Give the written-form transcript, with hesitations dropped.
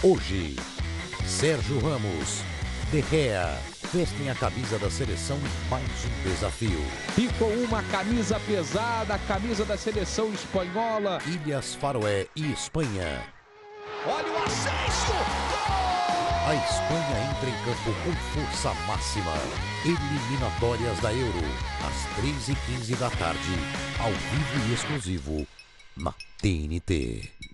Hoje, Sérgio Ramos, De Gea, vestem a camisa da seleção em mais um desafio. E com uma camisa pesada, a camisa da seleção espanhola. Ilhas Faroé e Espanha. Olha o acesso! A Espanha entra em campo com força máxima. Eliminatórias da Euro, às 3h15 da tarde, ao vivo e exclusivo na TNT.